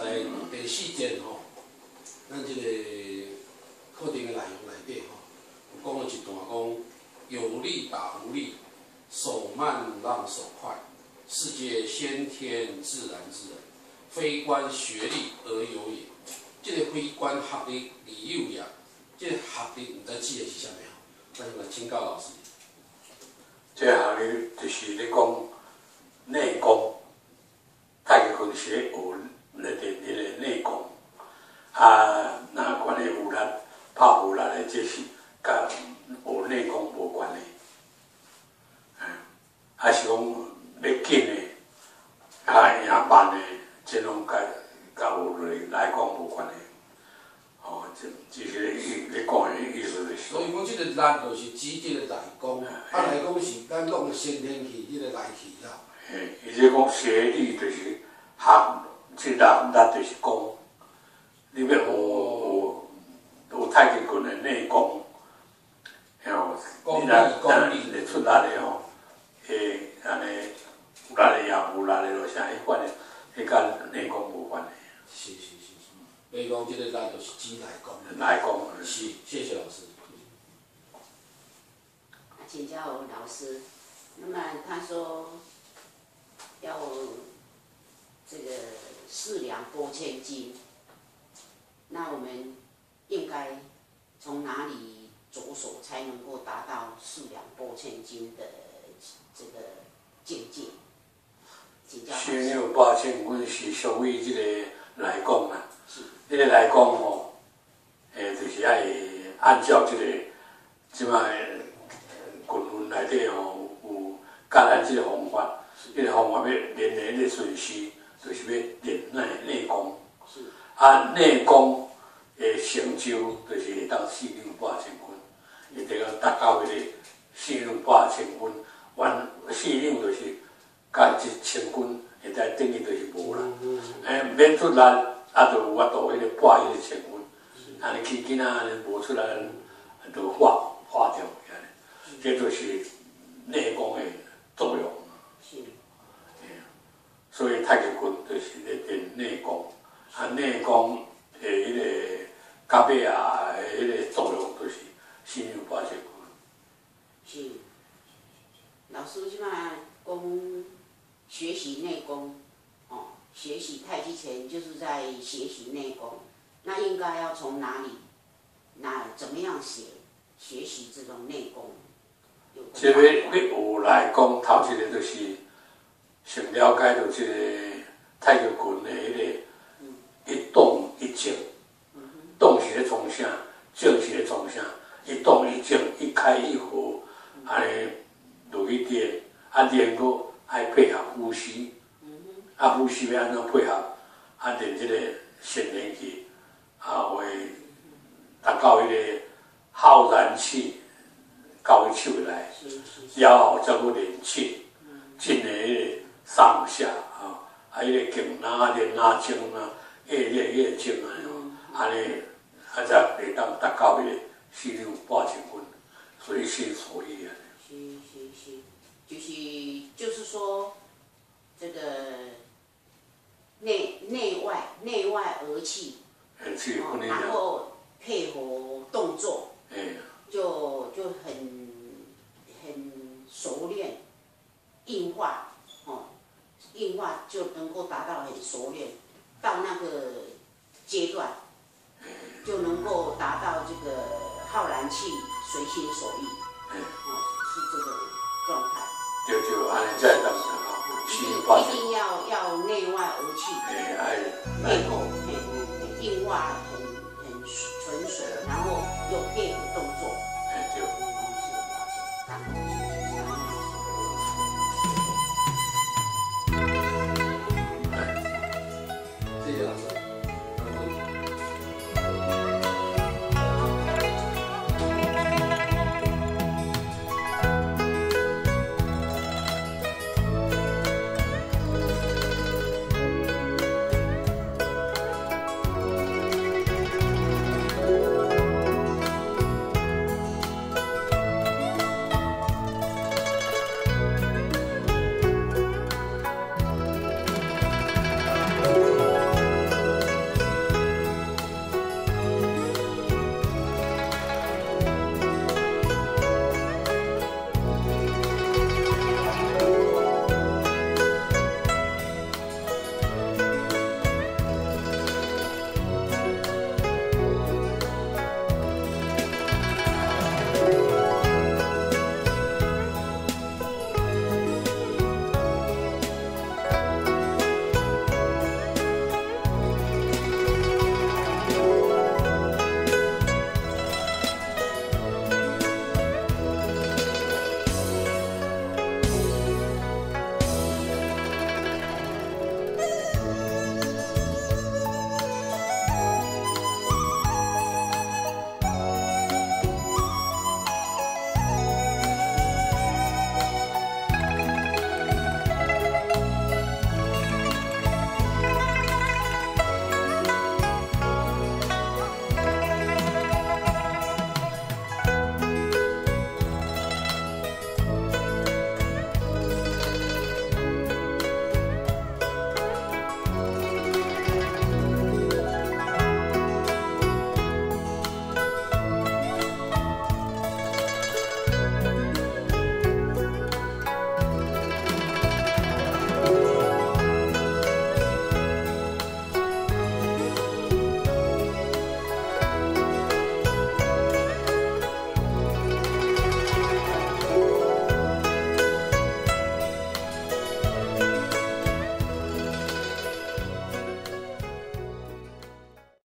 在第4节吼，咱即个课程的内容内底吼，有讲了一段讲有力打无力，手慢让手快，世界先天自然之人，非关学历而有也。即、个非关学历而有也，即、个学历毋知指的是啥物吼？咱就来请教老师。 这学历就是咧讲内功，太极拳是咧学咧练迄个内功。啊，若关系有力、拍有力的，这是甲学内功无关系。还是讲要紧的，赢慢的，这拢甲学历来讲无关系。哦，这是咧讲的意思就是。 所以讲，即个力就是指即个内功，内功是咱讲的先天气，即个内气啦。 嘿，伊即讲学历就是学，即力就是功。你要有太极拳的内功，吼，你若出力的吼，安尼有力的也无力的落啥，迄款的，迄甲内功无关系。 是。所以讲，即个力就是指内功。 内功是，谢谢老师。 请教老师，那么他说要这个4两拨千斤，那我们应该从哪里着手才能够达到4两拨千斤的这个境界？请教老师。 4两8千，阮是属于即个内功啦。迄个内功吼，就是爱按照即摆拳论内底吼有教咱即个方法，迄个方法要练的迄个顺序，就是要练内功。啊，内功的成就就是会当4两8千分，一定要达到迄个4两8千分，完4两就是甲1000分，会当等于就是无啦。免出力。啊，就有法度迄个破迄个1000分，安尼去囡仔安尼无出来，就化掉，这就是内功的作用。 是。 所以太极拳就是咧练内功，啊，内功的迄个到尾啊的迄个作用就是4两8千分。 是。老师即摆讲学习内功。学习太极拳就是在学习内功，那应该要从哪里、怎么样学习这种内功？ 这要学来讲，头一个就是先了解到这个太极拳的迄个一动一静，动是咧创啥，静是咧创啥，一动一静，一开一合，安尼落去练，啊练过爱配合呼吸。啊，呼吸要安怎配合？啊，练即个先练气，啊会达到迄个浩然气，到伊手内，了后才搁练气，进的迄个上下啊，啊迄个劲哪练哪静啊，越练越静啊，安尼啊才会当达到迄个4两8千分，随心所欲啊。 就是说，这个。内外而气，然后配合动作，就很熟练，硬化，硬化就能够达到很熟练，到那个阶段，就能够达到这个浩然气，随心所欲，是这个状态。 就安尼才会当一定要内外而气，配合，硬化很纯熟，然后又配合。